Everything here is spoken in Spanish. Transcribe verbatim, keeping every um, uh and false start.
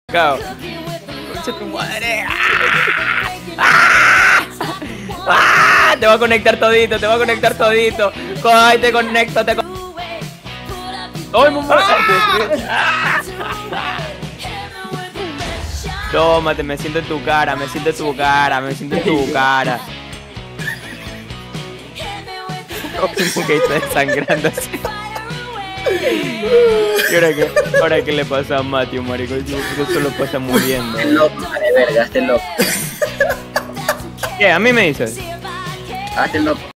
Cao. Concha tu madre. ¡Ah! ¡Ah! Te va a conectar todito, te va a conectar todito. Ay, te conecto, te conecto. ¡Ay, mamá! ¡Ah! Tómate, me siento en tu cara, me siento en tu cara, me siento en tu cara. Un poquito desangrando así. ¿Y ahora qué, ahora qué le pasa a Matthew, marico? Eso solo pasa muriendo. Este loco, de verga, este loco. ¿Qué? ¿A mí me dices? Hazte loco.